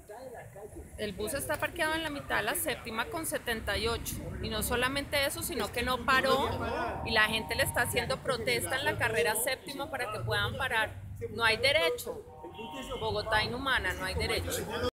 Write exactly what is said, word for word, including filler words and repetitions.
El bus está parqueado en la mitad de la séptima con setenta y ocho. Y no solamente eso, sino que no paró y la gente le está haciendo protesta en la carrera séptima para que puedan parar. No hay derecho. Bogotá inhumana, no hay derecho.